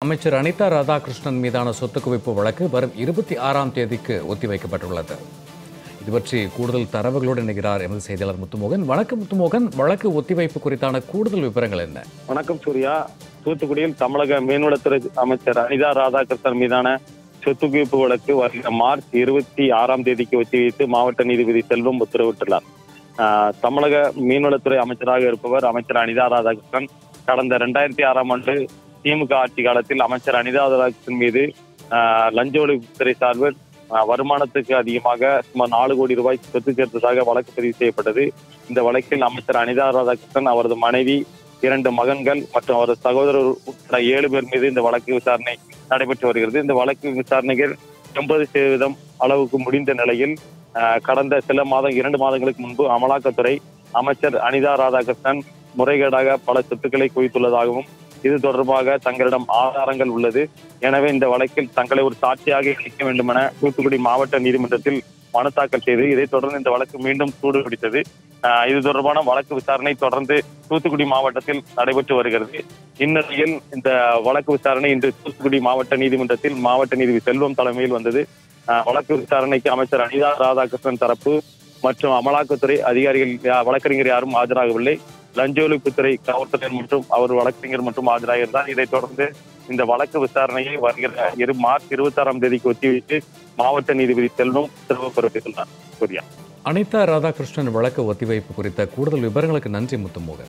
அமைச்சர் அனிதா ராதாகிருஷ்ணன் மீதான சொத்து குவிப்பு வழக்கு வரும் 26ஆம் தேதிக்கு ஒத்திவைக்கப்பட்டுள்ளது. இது பற்றி கூடுதல் தரவுகளோடு இணைகிறார் எமது செய்தியாளர் முத்துமோகன். வணக்கம் முத்துமோகன், வழக்கு ஒத்திவைப்பு குறித்தான கூடுதல் விவரங்கள் என்ன? வணக்கம் சூர்யா. தூத்துக்குடியில் தமிழக மீன்வளத்துறை அமைச்சர் அனிதா ராதாகிருஷ்ணன் மீதான சொத்து குவிப்பு வழக்கு வருகிற மார்ச் 26ஆம் தேதிக்கு ஒத்திவைத்து மாவட்ட நீதிபதி செல்வம் உத்தரவிட்டுள்ளார். தமிழக மீன்வளத்துறை அமைச்சராக இருப்பவர் அமைச்சர் அனிதா ராதாகிருஷ்ணன் கடந்த 2006ஆம் ஆண்டு திமுக ஆட்சி காலத்தில் அமைச்சர் அனிதா ராதாகிருஷ்ணன் மீது லஞ்ச ஒழிப்புத்துறை சார்பில் வருமானத்துக்கு அதிகமாக சுமார் 4 கோடி ரூபாய் சொத்து சேர்த்ததாக வழக்கு பதிவு செய்யப்பட்டது. இந்த வழக்கில் அமைச்சர் அனிதா ராதாகிருஷ்ணன், அவரது மனைவி, 2 மகன்கள் மற்றும் அவரது சகோதரர் உட்பட 7 பேர் மீது இந்த வழக்கு விசாரணை நடைபெற்று வருகிறது. இந்த வழக்கு விசாரணைகள் 80% அளவுக்கு முடிந்த நிலையில் கடந்த சில 2 மாதங்களுக்கு முன்பு அமலாக்கத்துறை அமைச்சர் அனிதா ராதாகிருஷ்ணன் முறைகேடாக பல சொத்துக்களை குவித்துள்ளதாகவும், இது தொடர்பாக தங்களிடம் ஆதாரங்கள் உள்ளது, எனவே இந்த வழக்கில் தங்களை ஒரு சாட்சியாக இணைக்க வேண்டும் என தூத்துக்குடி மாவட்ட நீதிமன்றத்தில் மனு தாக்கல் செய்து, இதைத் தொடர்ந்து இந்த வழக்கு மீண்டும் சூடு பிடித்தது. இது தொடர்பான வழக்கு விசாரணை தொடர்ந்து தூத்துக்குடி மாவட்டத்தில் நடைபெற்று வருகிறது. இந்நிலையில் இந்த வழக்கு விசாரணை இன்று தூத்துக்குடி மாவட்ட நீதிமன்றத்தில் மாவட்ட நீதிபதி செல்வம் தலைமையில் வந்தது. வழக்கு விசாரணைக்கு அமைச்சர் அனிதா ராதாகிருஷ்ணன் தரப்பு மற்றும் அமலாக்கத்துறை அதிகாரிகள், வழக்கறிஞர் யாரும் ஆஜராகவில்லை. லஞ்ச ஒழிப்புத்துறை காவல்துறை மற்றும் அவர் வழக்கறிஞர் மற்றும் ஆஜராகியிருந்தார். இதைத் தொடர்ந்து இந்த வழக்கு விசாரணையை வருகிற மார்ச் 26ஆம் தேதிக்கு ஒத்திவைத்து மாவட்ட நீதிபதி செல்வம் உத்தரவு பிறப்பித்துள்ளார். அனிதா ராதாகிருஷ்ணன் வழக்கு ஒத்திவைப்பு குறித்த கூடுதல் விவரங்களுக்கு நன்றி முத்துமோகன்.